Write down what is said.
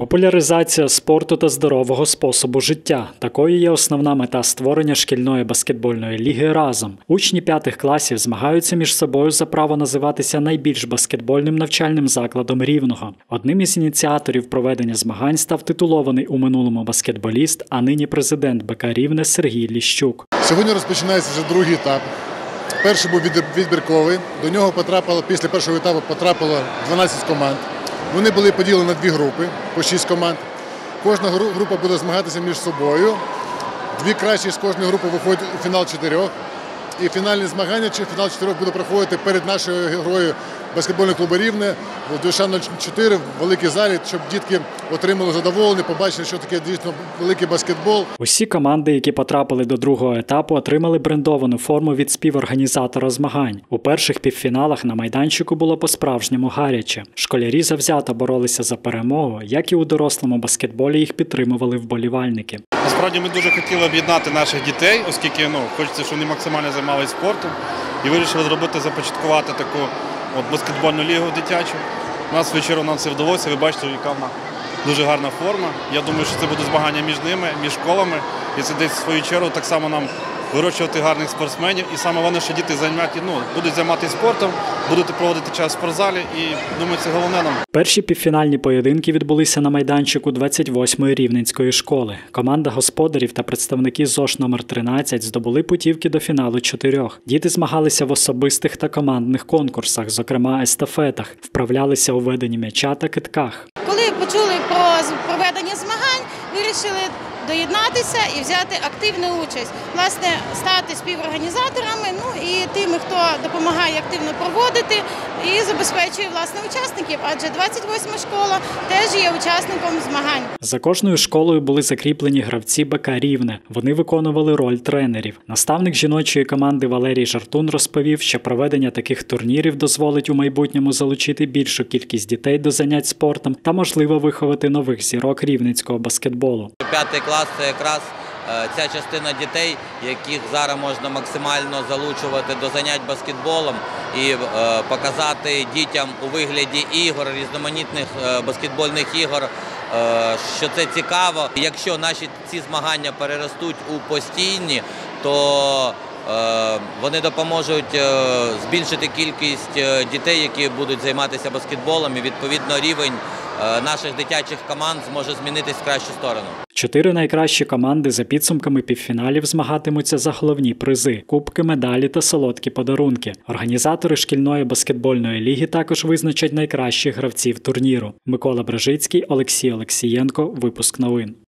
Популяризація спорту та здорового способу життя – такою є основна мета створення шкільної баскетбольної ліги «Разом». Учні 5 класів змагаються між собою за право називатися найбільш баскетбольним навчальним закладом Рівного. Одним із ініціаторів проведення змагань став титулований у минулому баскетболіст, а нині президент БК Рівне Сергій Ліщук. Сьогодні розпочинається вже другий етап. Перший був відбірковий. До нього після першого етапу потрапило 12 команд. Вони були поділені на 2 групи, по 6 команд. Кожна група буде змагатися між собою. 2 кращі з кожної групи виходять у фінал 4. І фінальні змагання, чи фінал 4 буде проходити перед нашою грою баскетбольного клубу Рівне в ДЮСШ-04 в великій залі, щоб дітки отримали задоволення, побачили, що таке дійсно великий баскетбол. Усі команди, які потрапили до другого етапу, отримали брендовану форму від співорганізатора змагань. У перших півфіналах на майданчику було по-справжньому гаряче. Школярі завзято боролися за перемогу, як і у дорослому баскетболі їх підтримували вболівальники. Насправді ми дуже хотіли об'єднати наших дітей, оскільки хочеться, щоб вони максимально займалися спортом. І вирішили започаткувати таку баскетбольну лігу дитячу. У нас вечором нам це вдалося, ви бачите, яка вона дуже гарна форма. Я думаю, що це буде змагання між ними, між школами. І це десь в свою чергу так само нам вирощувати гарних спортсменів. І саме головне, що діти будуть займатися спортом, будуть проводити час в спортзалі. І думаю, це головне нам. Перші півфінальні поєдинки відбулися на майданчику 28-ї Рівненської школи. Команда господарів та представники ЗОШ номер 13 здобули путівки до фіналу 4. Діти змагалися в особистих та командних конкурсах, зокрема естафетах, вправлялися у веденні м'яча та кидках. Коли почули про проведення змагань, вирішили доєднатися і взяти активну участь. Власне, стати співорганізаторами, і тими, хто допомагає активно проводити і забезпечує, власне, учасників. Адже 28-ма школа теж є учасником змагань. За кожною школою були закріплені гравці БК Рівне. Вони виконували роль тренерів. Наставник жіночої команди Валерій Жартун розповів, що проведення таких турнірів дозволить у майбутньому залучити більшу кількість дітей до занять спортом та, можливо, виховати нових зірок рівненського баскетболу. 5 клас – це якраз ця частина дітей, яких зараз можна максимально залучувати до занять баскетболом і показати дітям у вигляді ігор, різноманітних баскетбольних ігор, що це цікаво. Якщо наші ці змагання переростуть у постійні, то вони допоможуть збільшити кількість дітей, які будуть займатися баскетболом, і відповідно рівень наших дитячих команд зможе змінитись в кращу сторону. 4 найкращі команди за підсумками півфіналів змагатимуться за головні призи – кубки, медалі та солодкі подарунки. Організатори шкільної баскетбольної ліги також визначать найкращих гравців турніру. Микола Бражицький, Олексій Олексієнко. Випуск новин.